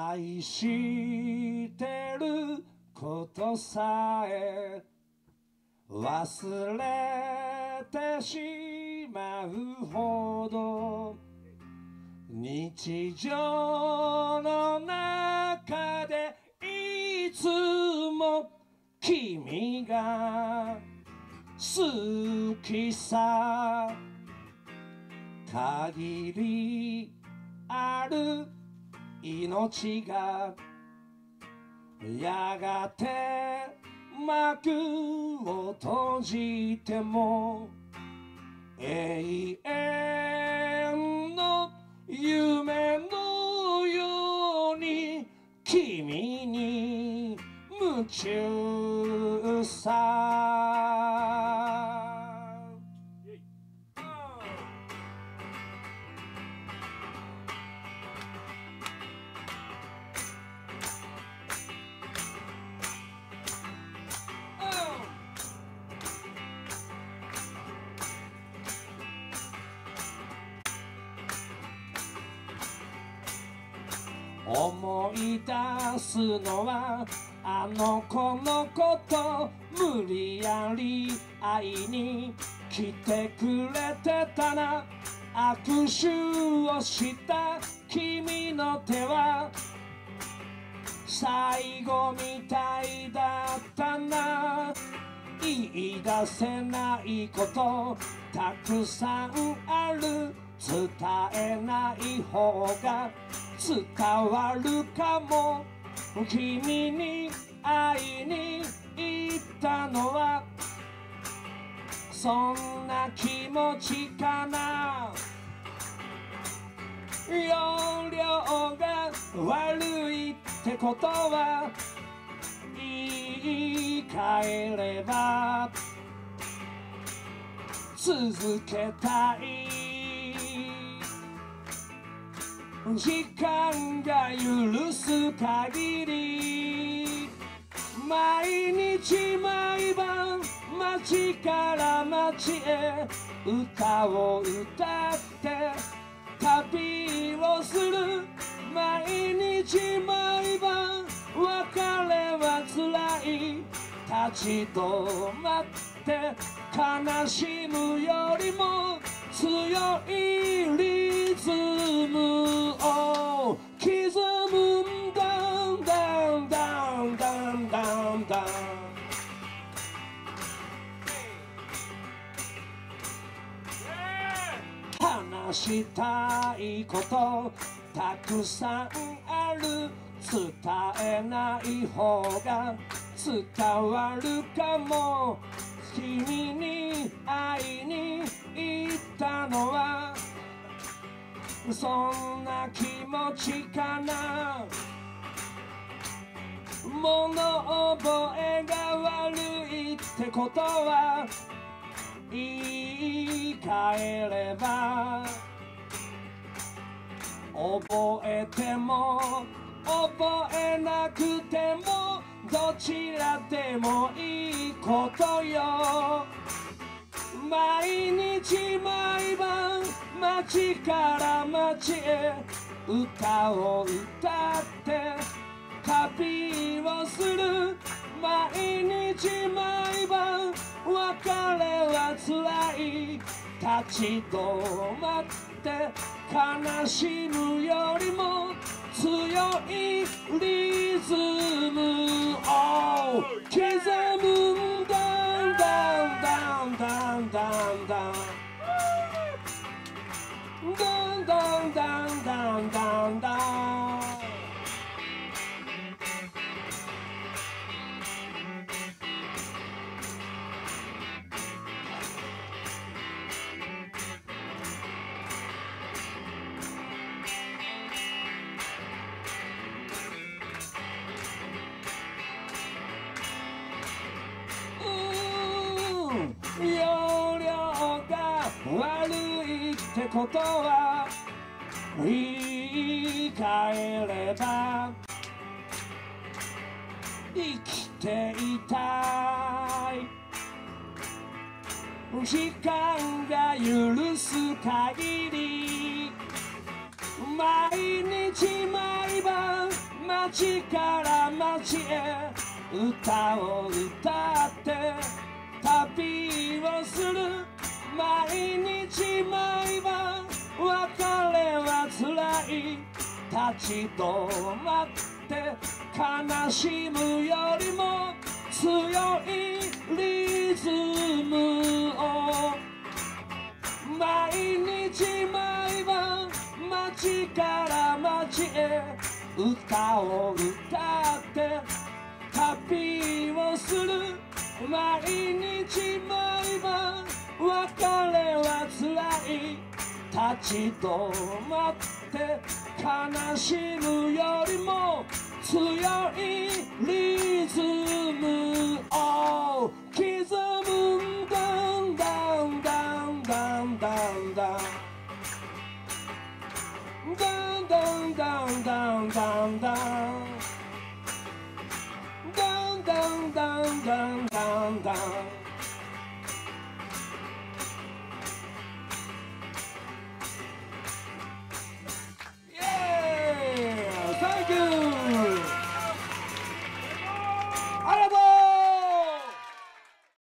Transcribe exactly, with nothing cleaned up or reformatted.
愛してることさえ忘れてしまうほど日常の中でいつも君が好きさ限りある命がやがて幕を閉じても永遠の夢のように君に夢中さ思い出すのはあの子のこと無理やり会いに来てくれてたな握手をした君の手は最後みたいだったな言い出せないことたくさんある伝えない方が伝わるかも君に会いに行ったのはそんな気持ちかな容量が悪いってことは言い換えれば続けたい時間が許す限り毎日毎晩街から街へ歌を歌って旅をする毎日毎晩別れは辛い立ち止まって悲しむよりも強いリズムを刻むんだんだんだんだんだんだん話したいことたくさんある伝えない方が伝わるかも君に会いに行ったのはそんな気持ちかな物覚えが悪いってことは言い換えれば覚えても覚えなくてもどちらでもいいことよ毎日毎晩街から街へ歌を歌って旅をする毎日毎晩別れは辛い立ち止まって悲しむよりも強いリズムを刻むんだんだんだんだんだんだんだんだんだんだんだんだん容量が悪いってことは言い換えれば生きていたい時間が許す限り毎日毎晩街から街へ歌を歌って旅をする毎日毎晩別れはつらい立ち止まって悲しむよりも強いリズムを毎日毎晩街から街へ歌を歌って旅をする毎日毎晩別れはつらい立ち止まって悲しむよりも強いリズムを刻むんだんだんだんだんだんだんだんだんだんだんだんだんだんだんだんだんだんだん